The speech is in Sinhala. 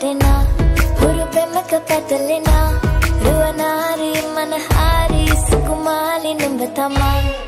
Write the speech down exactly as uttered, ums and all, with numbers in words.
ගැටෙනා හුරු පෙමක පැටලෙනා රුවනාරි මනහාරි සුකුමාලි නුඹ තමා